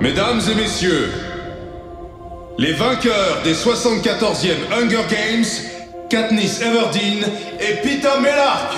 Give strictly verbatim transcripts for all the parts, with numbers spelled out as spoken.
Mesdames et messieurs, les vainqueurs des soixante-quatorzième Hunger Games, Katniss Everdeen et Peeta Mellark.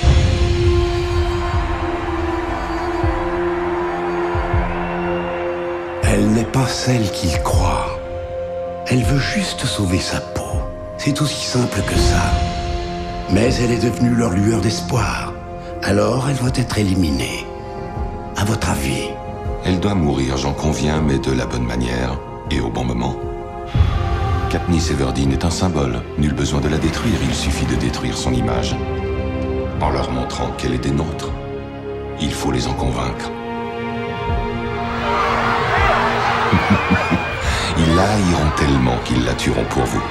Elle n'est pas celle qu'il croit. Elle veut juste sauver sa peau. C'est aussi simple que ça. Mais elle est devenue leur lueur d'espoir. Alors elle doit être éliminée. À votre avis? Elle doit mourir, j'en conviens, mais de la bonne manière et au bon moment. Katniss Everdeen est un symbole. Nul besoin de la détruire, il suffit de détruire son image. En leur montrant qu'elle est des nôtres. Il faut les en convaincre. Ils la haïront tellement qu'ils la tueront pour vous.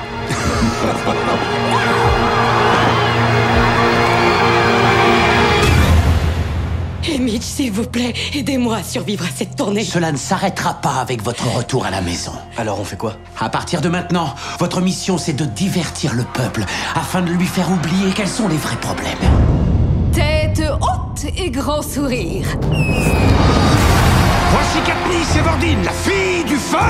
Et Mitch, s'il vous plaît, aidez-moi à survivre à cette tournée. Cela ne s'arrêtera pas avec votre retour à la maison. Alors on fait quoi? À partir de maintenant, votre mission c'est de divertir le peuple afin de lui faire oublier quels sont les vrais problèmes. Tête haute et grand sourire. Voici Katniss Everdeen, la fille du feu!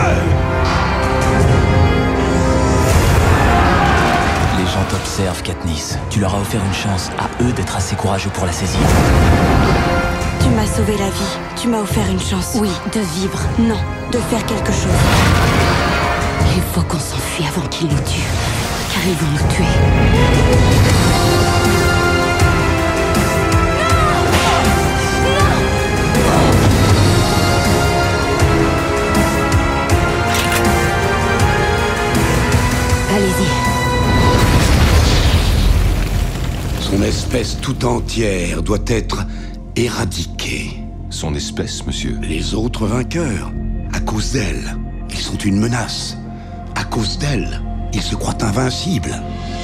Les gens t'observent, Katniss. Tu leur as offert une chance, à eux d'être assez courageux pour la saisir. Tu m'as sauvé la vie. Tu m'as offert une chance. Oui, de vivre. Non, de faire quelque chose. Il faut qu'on s'enfuit avant qu'ils nous tuent, car ils vont nous tuer. Allez-y. Son espèce tout entière doit être éradiquée. Son espèce, monsieur? Les autres vainqueurs, à cause d'elle, ils sont une menace. À cause d'elle, ils se croient invincibles.